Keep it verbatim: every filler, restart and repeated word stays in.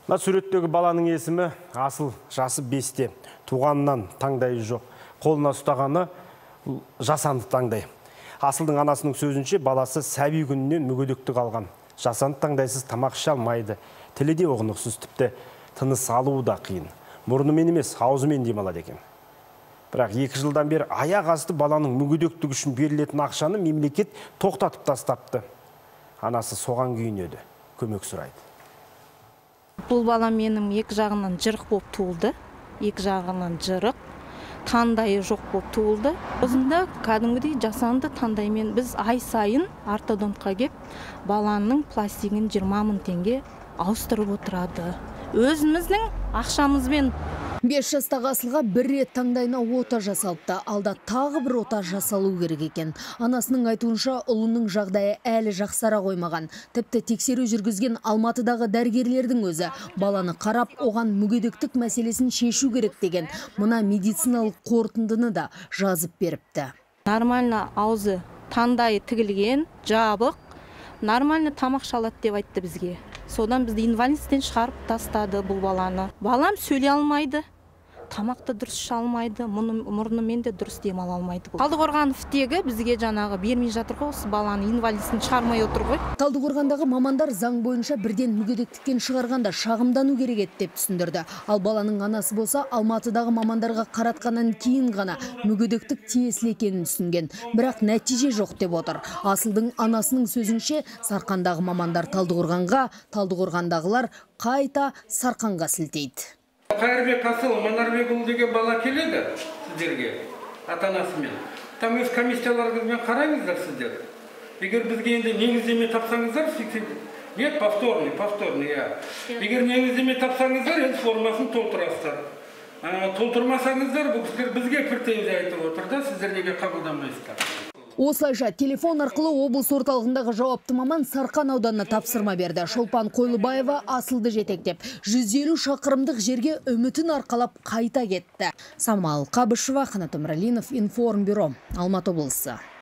Мына сүреттегі баланың есімі Асыл, жасы бесте, туғанынан таңдайы жоқ. Қолына ұстағаны жасанды таңдай. Асылдың анасының сөзінше баласы сәби күнінен мүгедектік алған. Жасанды таңдайсыз тамақ іше алмайды. Тілі де ұғынықсыз, тіпті тыныс алуы да қиын. Мұрнымен емес, аузымен демалады екен. Бірақ екі жылдан бері аяқ асты баланың мүгедектігі үшін берілетін ақшаны мемлекет тоқтатып тастапты. Анасы соған күйінеді, көмек сұрайды. Бұл бала менің екі жағынан жырық болып туылды. Екі жағынан жырық, таңдайы жоқ болып туылды. Өзінде кәдімгідей жасанды таңдаймен біз ай сайын ортодонтқа кеп, баланың пластигін жиырма мың теңге ауыстырып отырады. Өзіміздің ақшамызбен. бес жастағы Асылға бір рет таңдайына ота жасалыпты. Алда тағы бір ота жасалу керек екен. Анасының айтуынша ұлының жағдайы әлі жақсара қоймаған. Тіпті тексеру жүргізген Алматыдағы дәрігерлердің өзі баланы қарап, оған мүгедектік мәселесін шешу керек деген мына медициналық қорытындыны да жазып беріпті. Нормально аузы, таңдайы тігілген, жабық, нормально тамақ шалады деп айтты бізге. Содан бізді инвалидтен шығарып тастады бұл баланы. Балам сөйлей алмайды, тамақты дұрыс іше алмайды, мұрнымен де дұрыс демала алмайды. Талдықорғановтегі бізге жаңағы бермей жатыр ғой, осы баланы инвалидтен шығармай отыр ғой. Талдықорғандағы мамандар заң бойынша бірден мүгедектіктен шығарғанда шағымдану керек еді деп түсіндірді. Ал баланың анасы болса Алматыдағы мамандарға қаратқаннан кейін ғана мүгедектік тиесілі екенін түсінген. Бірақ нәтиже жоқ деп отыр. Асылдың анасының сөзінше Сарқандағы мамандар Талдықорғанға, Талдықорғандағылар қайта Сарқанға сілтейді. Қайырбек Асыл Манарбекұлы деген бала келеді сіздерге, ата-анасымен. Там өз комиссияларыңызбен қараңыздар сіздер. Егер бізге енді негіздеме тапсаңыздар, нет, повторный, повторный, я. Егер негіздеме тапсаңыздар, енді формасын толтырасыздар. Толтырмасаңыздар, бұл кісілер бізге піртеуді айтып отыр да, сіздер неге қабылдамайсыздар. Осылайша телефон арқылы облыс орталығындағы жауапты маман Сарқан ауданына тапсырма берді. Шолпан Қойлыбаева Асылды жетектеп, жүз елу шақырымдық жерге үмітін арқалап қайта кетті. Самал Қабышева, Қанат Өмірәлинов, Информбюро, Алматы облысы.